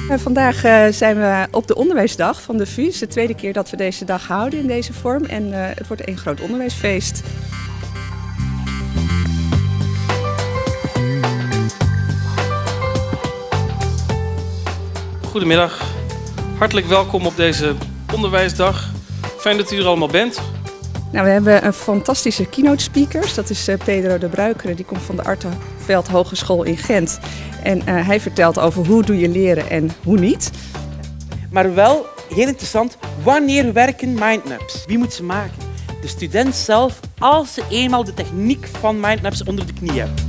Vandaag zijn we op de onderwijsdag van de VU. Het is de tweede keer dat we deze dag houden in deze vorm en het wordt één groot onderwijsfeest. Goedemiddag, hartelijk welkom op deze onderwijsdag. Fijn dat u er allemaal bent. Nou, we hebben een fantastische keynote speakers. Dat is Pedro de Bruikere, die komt van de Arteveld Hogeschool in Gent. En hij vertelt over hoe doe je leren en hoe niet. Maar wel, heel interessant, wanneer werken mindmaps? Wie moet ze maken? De student zelf, als ze eenmaal de techniek van mindmaps onder de knie hebben.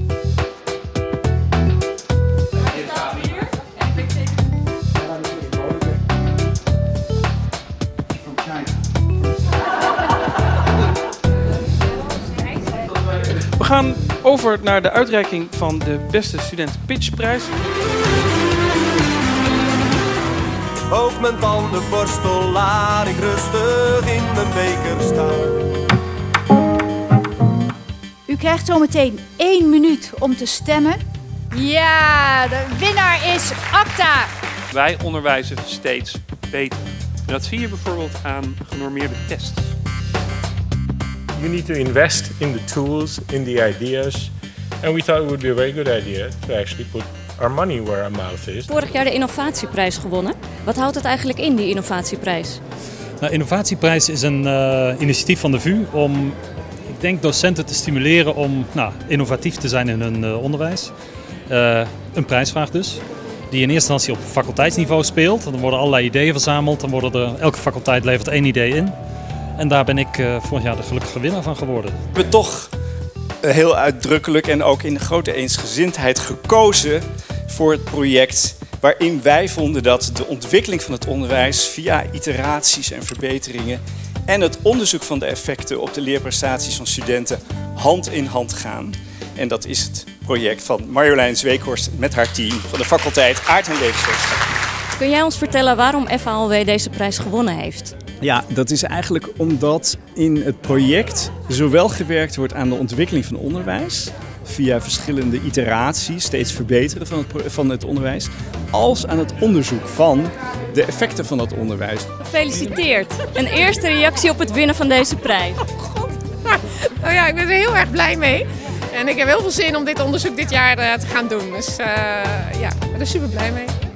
We gaan over naar de uitreiking van de Beste Student Pitchprijs. Ook mijn tandenborstel laat ik rustig in mijn beker staan. U krijgt zometeen 1 minuut om te stemmen. Ja, de winnaar is ACTA. Wij onderwijzen steeds beter. En dat zie je bijvoorbeeld aan genormeerde tests. You need to invest in the tools, in the ideas. And we thought it would be a very good idea to actually put our money where our mouth is. Vorig jaar de innovatieprijs gewonnen. Wat houdt het eigenlijk in, die innovatieprijs? Nou, innovatieprijs is een initiatief van de VU om, ik denk, docenten te stimuleren om innovatief te zijn in hun onderwijs. Een prijsvraag dus, die in eerste instantie op faculteitsniveau speelt. Dan worden allerlei ideeën verzameld, dan worden elke faculteit levert 1 idee in. En daar ben ik vorig jaar de gelukkige winnaar van geworden. We hebben toch heel uitdrukkelijk en ook in de grote eensgezindheid gekozen voor het project waarin wij vonden dat de ontwikkeling van het onderwijs via iteraties en verbeteringen en het onderzoek van de effecten op de leerprestaties van studenten hand in hand gaan. En dat is het project van Marjolein Zweekhorst met haar team van de faculteit Aard- en Levenswetenschappen. Kun jij ons vertellen waarom FALW deze prijs gewonnen heeft? Ja, dat is eigenlijk omdat in het project zowel gewerkt wordt aan de ontwikkeling van onderwijs, via verschillende iteraties, steeds verbeteren van het onderwijs, als aan het onderzoek van de effecten van dat onderwijs. Gefeliciteerd! Een eerste reactie op het winnen van deze prijs. Nou ja, ik ben er heel erg blij mee. En ik heb heel veel zin om dit onderzoek dit jaar te gaan doen. Dus ja, ik ben er super blij mee.